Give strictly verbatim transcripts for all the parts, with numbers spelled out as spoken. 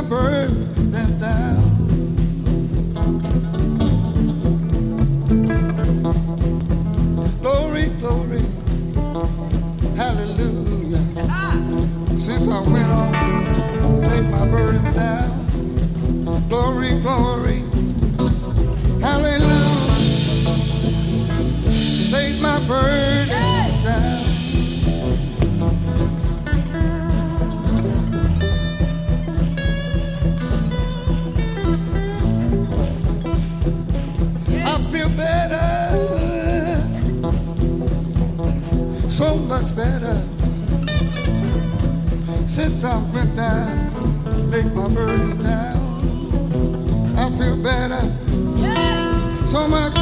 burdens down. Glory, glory, hallelujah. Since I went on, laid my burdens down. Glory, glory, hallelujah. Laid my burdens down. I feel better, so much better. Since I went down, laid my burden down. I feel better, yeah. So much.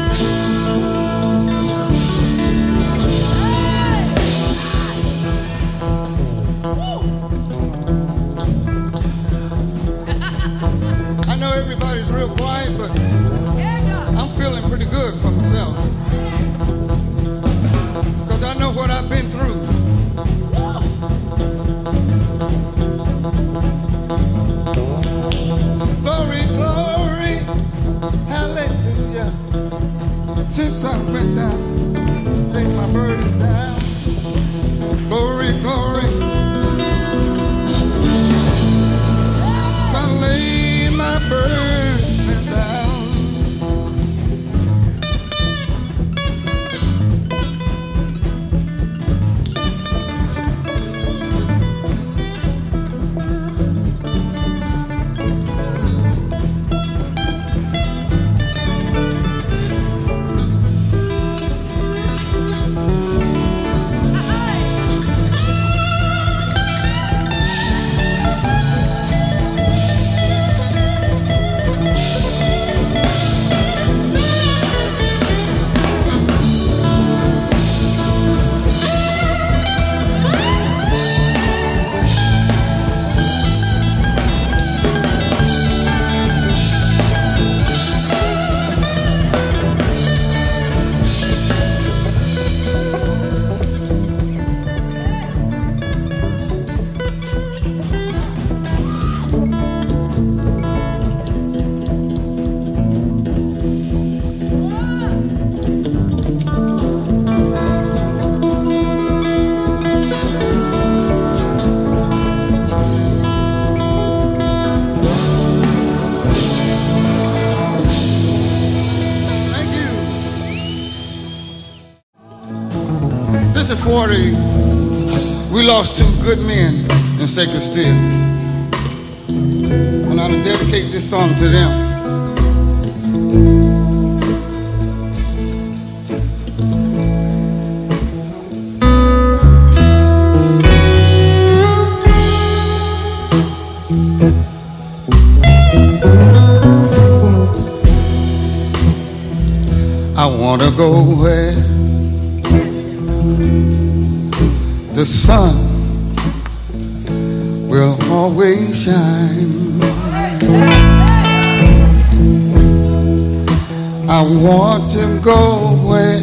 I know everybody's real quiet, but I'm feeling pretty good for myself. Because I know what I've been through. Glory, glory, hallelujah. Since I went down, laid my burdens down. Glory, glory, I lay my burdens down. This is forty. We lost two good men in Sacred Steel. And I dedicate this song to them. I want to go where the sun will always shine. I want to go where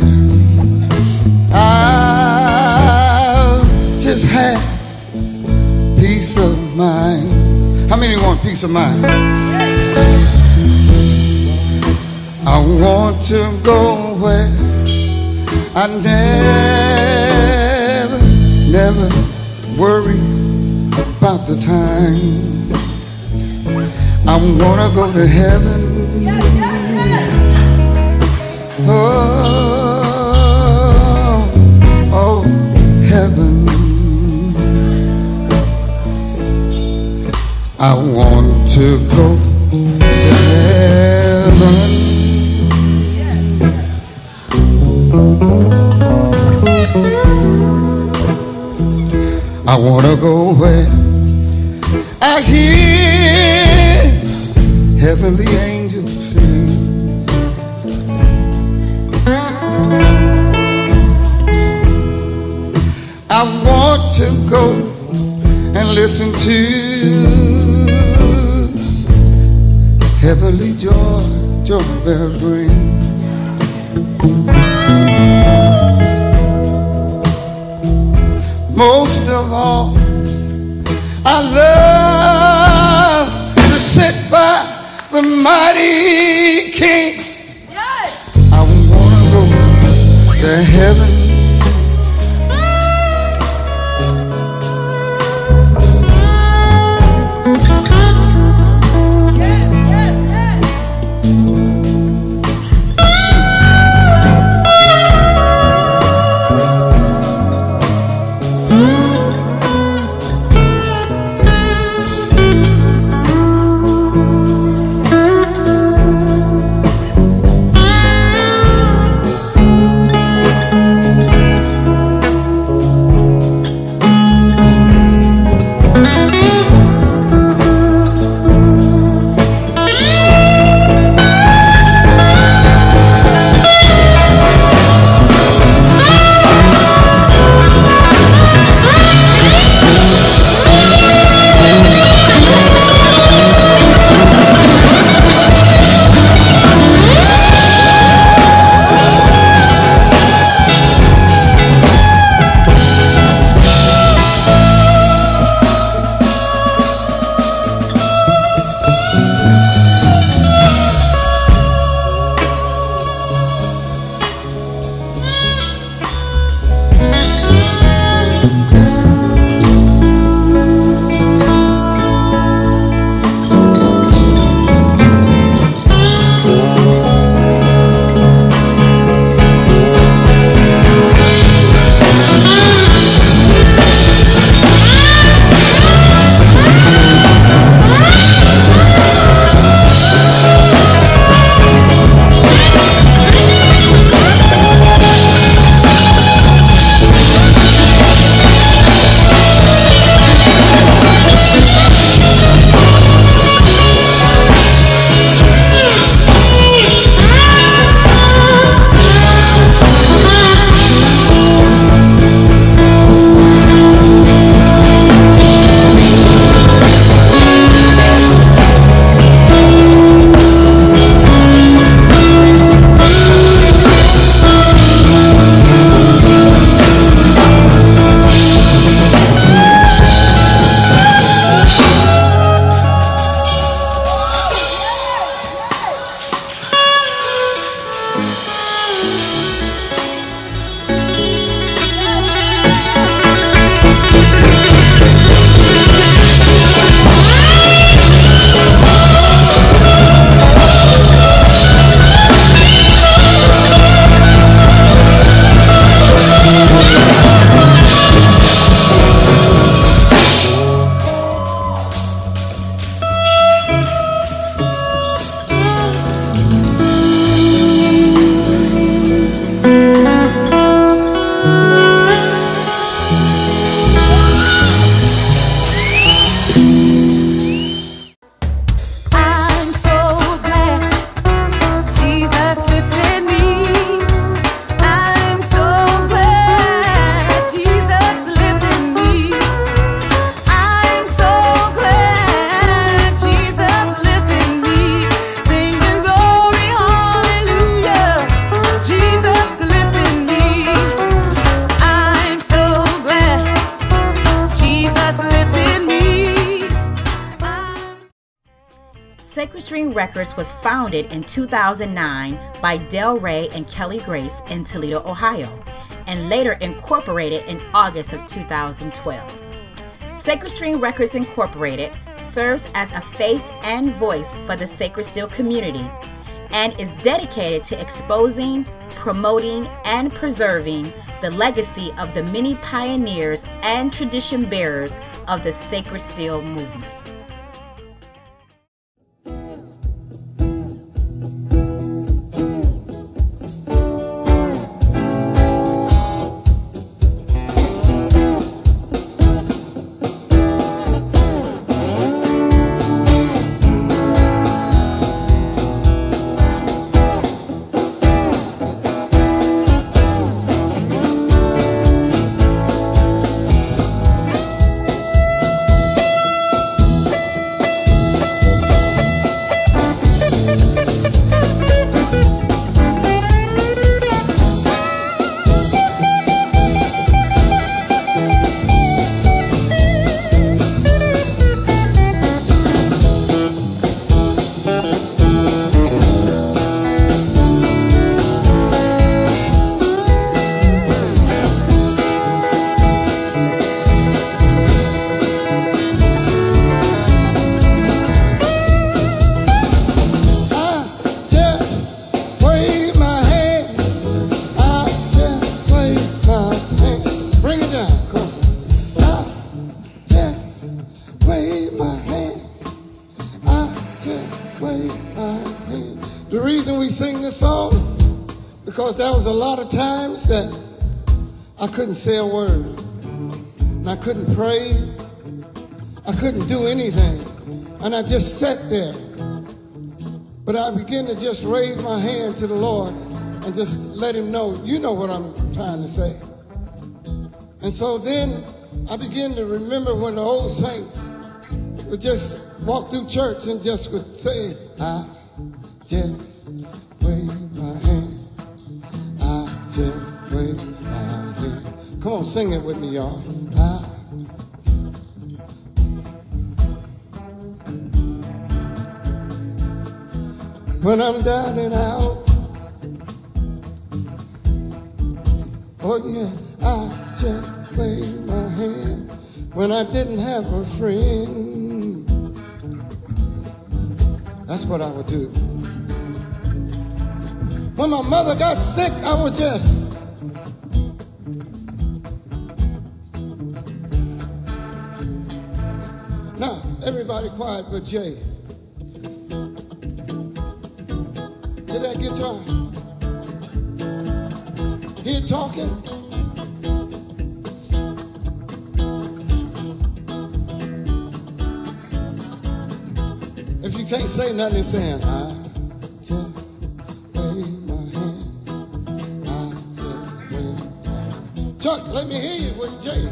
I'll just have peace of mind. How many want peace of mind? I want to go where I never, never worry about the time. I wanna go to heaven. Oh, oh, heaven. I want to go to heaven. I wanna go where I hear heavenly angels sing. I want to go and listen to heavenly joy, joy bells ring. Most of all, I love mighty King. I wanna go to heaven. Sacred String Records was founded in two thousand nine by Del Rey and Kelly Grace in Toledo, Ohio, and later incorporated in August of two thousand twelve. Sacred String Records Incorporated serves as a face and voice for the Sacred Steel community and is dedicated to exposing, promoting, and preserving the legacy of the many pioneers and tradition bearers of the Sacred Steel movement. just wave my hand. I just wave my hand. The reason we sing this song, because there was a lot of times that I couldn't say a word. And I couldn't pray. I couldn't do anything. And I just sat there. But I began to just raise my hand to the Lord and just let him know, you know what I'm trying to say. And so then I began to remember when the old saints would just walk through church and just would say, I just wave my hand. I just wave my hand. Come on, sing it with me, y'all. I When I'm down and out, oh yeah, I just wave my hand. When I didn't have a friend, that's what I would do. When my mother got sick, I would just now everybody quiet but Jay. Hear that guitar? Hear it talking? If you can't say nothing, it's saying, I just wave my hand. I just wave my hand. Chuck, let me hear you with Jay.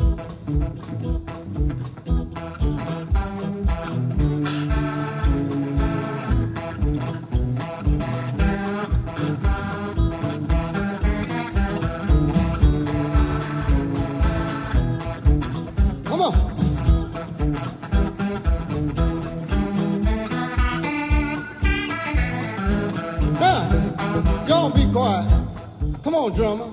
Come on, drummer.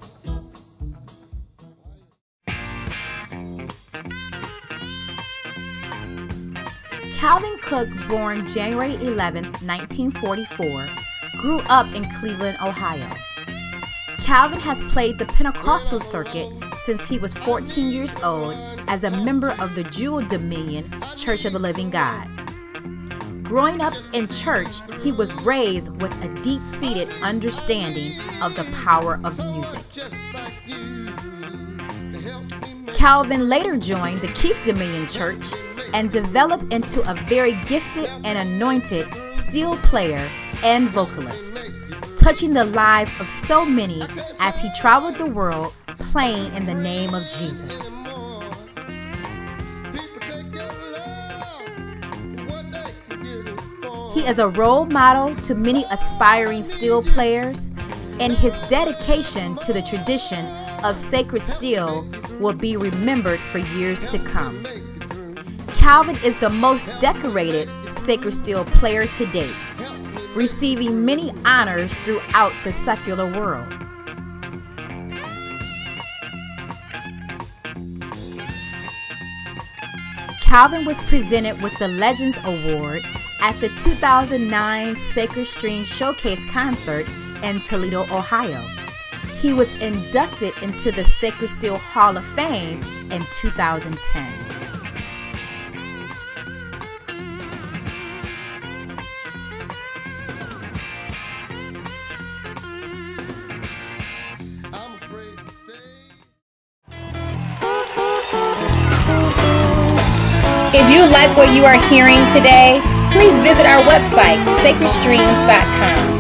Calvin Cooke, born January eleventh, nineteen forty-four, grew up in Cleveland, Ohio. Calvin has played the Pentecostal circuit since he was fourteen years old as a member of the Jewel Dominion Church of the Living God. Growing up in church, he was raised with a deep-seated understanding of the power of music. Calvin later joined the Keith Dominion Church and developed into a very gifted and anointed steel player and vocalist, touching the lives of so many as he traveled the world playing in the name of Jesus. He is a role model to many aspiring steel players, and his dedication to the tradition of sacred steel will be remembered for years to come. Calvin is the most decorated sacred steel player to date, receiving many honors throughout the secular world. Calvin was presented with the Legends Award at the two thousand nine Sacred Strings Showcase concert in Toledo, Ohio. He was inducted into the Sacred Steel Hall of Fame in two thousand ten. If you like what you are hearing today, please visit our website, sacred streams dot com.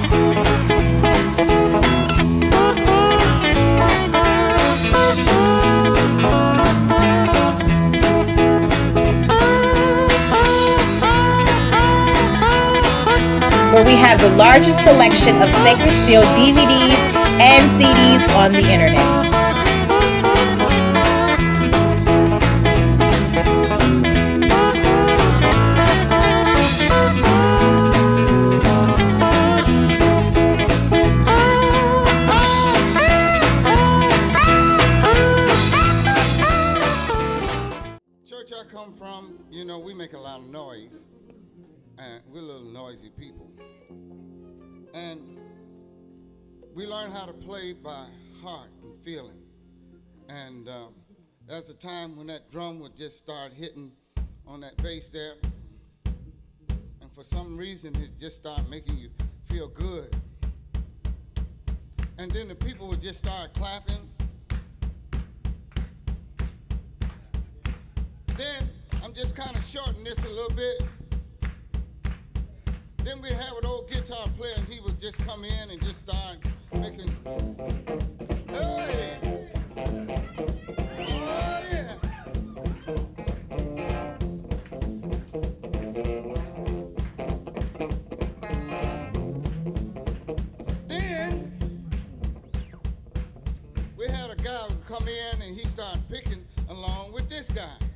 Where we have the largest selection of Sacred Steel D V Ds and C Ds on the internet. From, you know, we make a lot of noise, and we're little noisy people, and we learn how to play by heart and feeling, and um, That's a time when that drum would just start hitting on that bass there. And for some reason, it just started making you feel good. And then the people would just start clapping. Then, I'm just kind of shortening this a little bit. Then we have an old guitar player, and he would just come in and just start making, hey! Oh, yeah! Then, we had a guy who come in, and he started picking along with this guy.